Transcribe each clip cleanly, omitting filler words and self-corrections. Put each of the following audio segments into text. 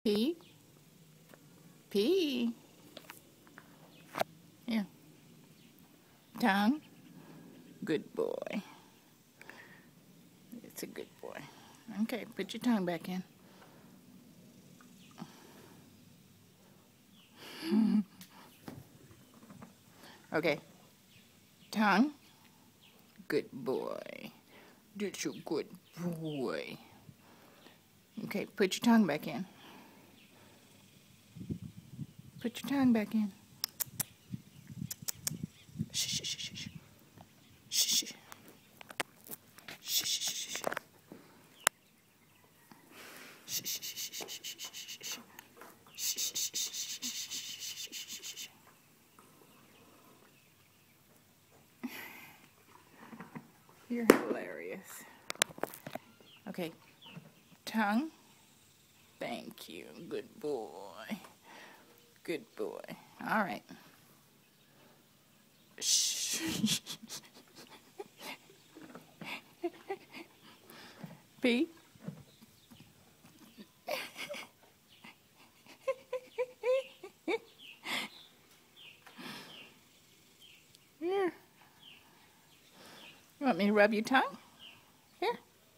P. P. Yeah. Tongue. Good boy. It's a good boy. Okay, put your tongue back in. Okay. Tongue. Good boy. That's a good boy. Okay, put your tongue back in. Put your tongue back in. Shh, shh, shh, shh. Shh, shh. Shh, shh, shh, shh. Shh, shh, shh, shh, shh, shh, shh, shh. You're hilarious. Okay. Tongue. Thank you. Good boy. Good boy. All right. Shh. P. Here. You want me to rub your tongue? Here.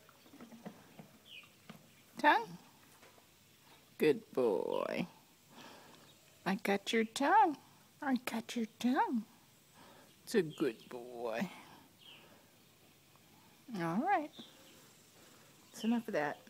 Tongue. Good boy. I got your tongue. I got your tongue. It's a good boy. All right. That's enough of that.